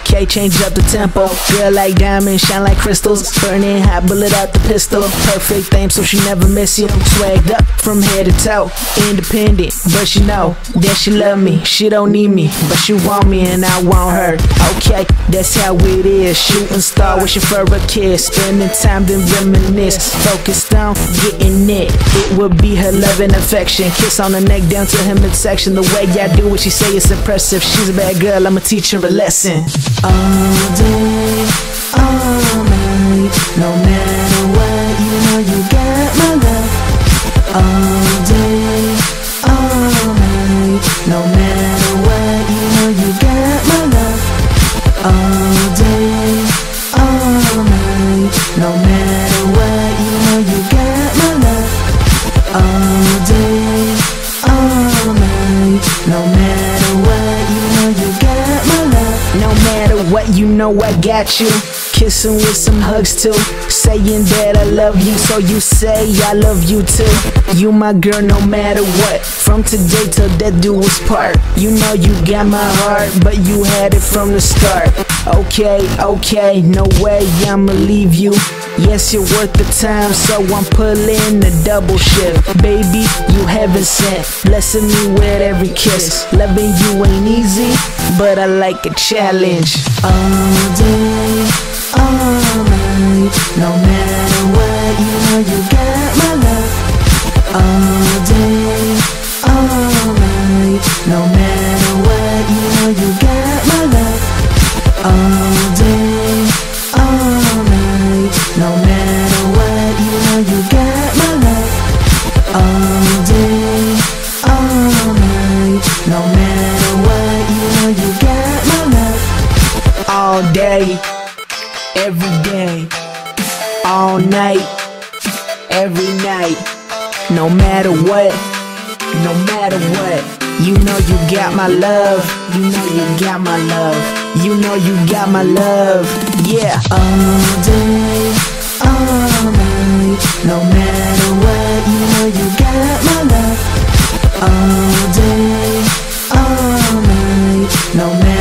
Okay, change up the tempo. Girl like diamonds, shine like crystals. Burning hot, bullet out the pistol. Perfect thing, so she never miss you. Swagged up from head to toe. Independent, but she know that she love me. She don't need me, but she want me and I want her. Okay, that's how it is. Shooting star, wishing for a kiss. Spending time, then reminisce. Focused on getting it. It would be her love and affection. Kiss on the neck down to her midsection. The way I do what she say is impressive. She's a bad girl, I'ma teach her a lesson. All day, all night, no matter what, you know you got my love. All day, all night, no matter what, you know you got my love. All day, all night, no matter what, you know you got my love. All day, all night, no matter what, you know you got my love. No matter what, you know I got you. Kissing with some hugs too. Saying that I love you, so you say I love you too. You my girl no matter what. From today till death do us part. You know you got my heart, but you had it from the start. Okay, okay, no way I'ma leave you. Yes, you're worth the time, so I'm pulling the double shift. Baby, you heaven sent, blessing me with every kiss. Loving you ain't easy, but I like a challenge. All day, all night, no matter what, you know you got my love. All day, all night, no matter what, you know you got my love. All day, all night, no matter what, you know you got my love. All day, all night, no matter what, you know you got my love. All day, every day, all night, every night. No matter what, no matter what, you know you got my love. You know you got my love. You know you got my love. Yeah. All day, all night, no matter what, you know you got my love. All day, all night, no matter